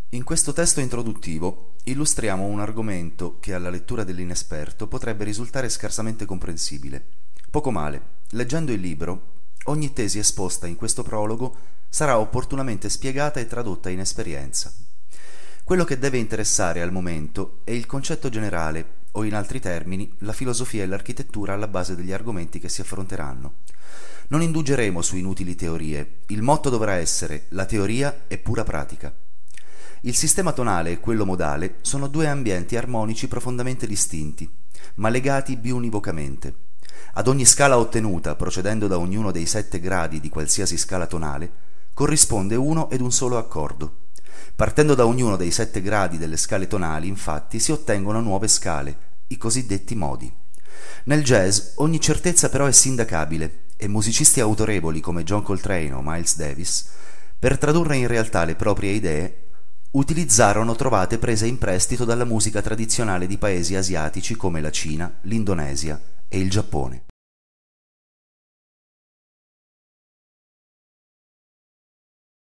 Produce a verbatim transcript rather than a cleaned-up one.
In questo testo introduttivo illustriamo un argomento che alla lettura dell'inesperto potrebbe risultare scarsamente comprensibile. Poco male, leggendo il libro, ogni tesi esposta in questo prologo sarà opportunamente spiegata e tradotta in esperienza. Quello che deve interessare al momento è il concetto generale, o in altri termini, la filosofia e l'architettura alla base degli argomenti che si affronteranno. Non indugeremo su inutili teorie, il motto dovrà essere: la teoria è pura pratica. Il sistema tonale e quello modale sono due ambienti armonici profondamente distinti, ma legati biunivocamente. Ad ogni scala ottenuta, procedendo da ognuno dei sette gradi di qualsiasi scala tonale, corrisponde uno ed un solo accordo. Partendo da ognuno dei sette gradi delle scale tonali, infatti, si ottengono nuove scale, i cosiddetti modi. Nel jazz ogni certezza però è sindacabile e musicisti autorevoli come John Coltrane o Miles Davis, per tradurre in realtà le proprie idee, utilizzarono trovate prese in prestito dalla musica tradizionale di paesi asiatici come la Cina, l'Indonesia e il Giappone.